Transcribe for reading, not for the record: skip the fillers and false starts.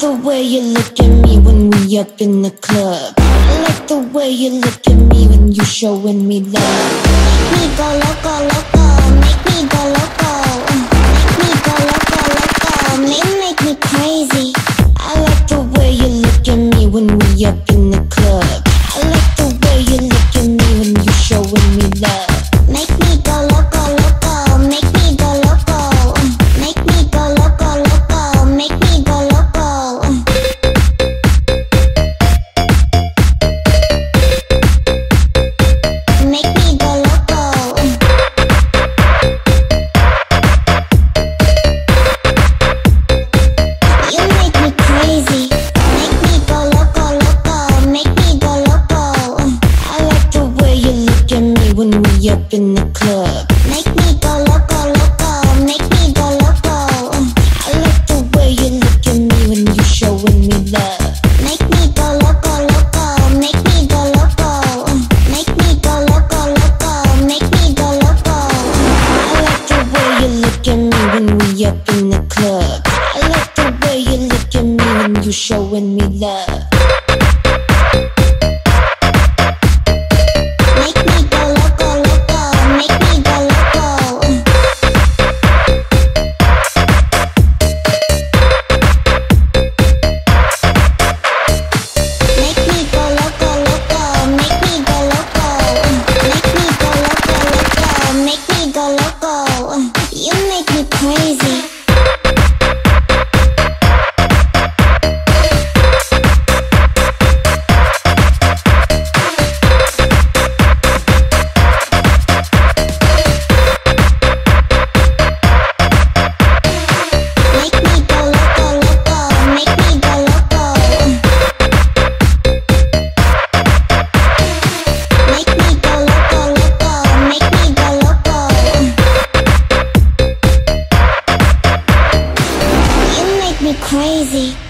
the way you look at me when we up in the club. I like the way you look at me when you showing me love. Make me go loco, loco, make me go loco. Make me go loco, loco, you make me crazy. I like the way you look at me when we up in the club. I like the way you look at me when you showing me love. Make me go loco, loco, make me go loco. Make me go loco, loco, make me go loco. Make me go loco. You make me crazy. Make me go loco, loco, make me go loco. I like the way you look at me when we up in the club. Make me go loco, loco, make me go loco. I like the way you look at me when you showing me love. Make me go loco, loco, make me go loco. Make me go loco, loco, make me go loco. I like the way you look at me when we up in the club. I like the way you look at me when you showing me love. Make me go loco, loco, make me go loco. Make me go loco, loco, make me go loco. Make me go loco, loco, make me go loco. You make me crazy. Make me go loco, loco, make me go loco. Make me go loco, loco, make me go loco. You make me crazy.